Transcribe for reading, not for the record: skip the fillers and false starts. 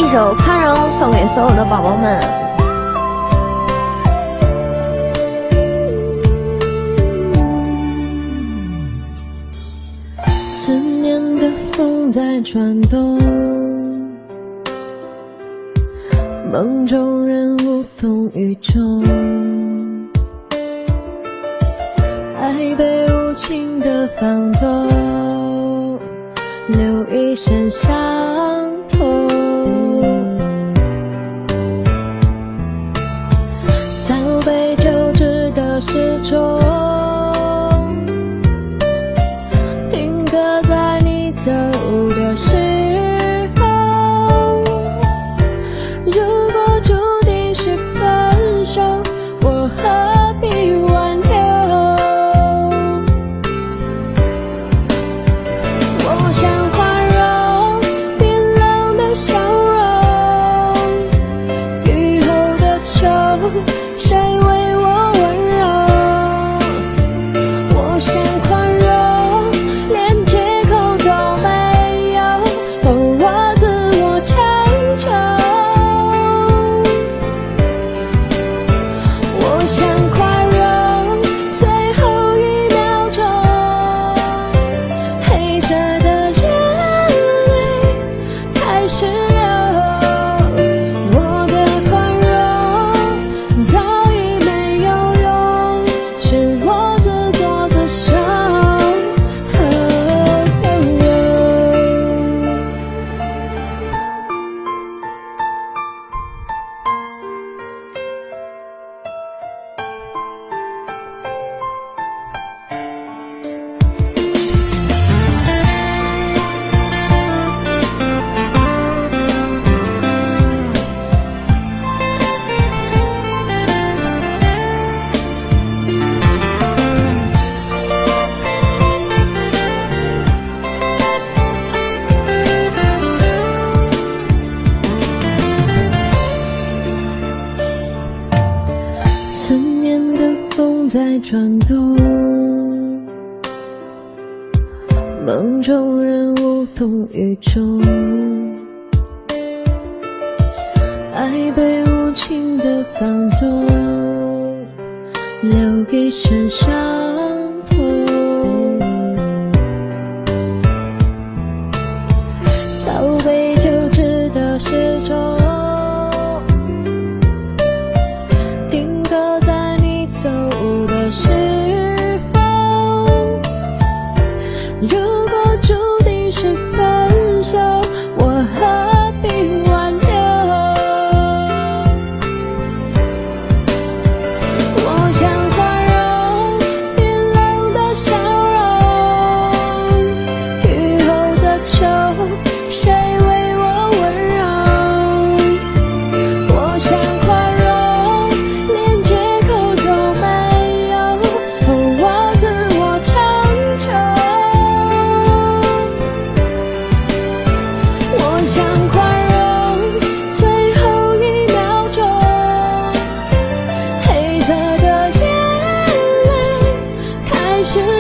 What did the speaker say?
一首《宽容》送给所有的宝宝们。 思念的风在转动，梦中人无动于衷，爱被无情的放走，留一身伤痛。早被旧知的时钟，定格在你走的时候。如果注定是分手，我何必挽留？我想宽容冰冷的笑容，雨后的秋，谁为我温柔？我想宽容连借口都没有，我自我强求。我想宽容最后一秒钟，黑色的眼泪开始流。我的宽容早已没有用，是我自作自受。思念的风在转动，梦中人无动于衷，爱被无情的放走，留一身伤痛。早被旧知的时钟，定格在你走的时候。如果注定是分手，我何必挽留？我想宽容冰冷的笑容，雨后的秋，谁为我温柔？我想宽容连借口都没有，我自我强求。我想宽容最后一秒钟，黑色的眼泪开始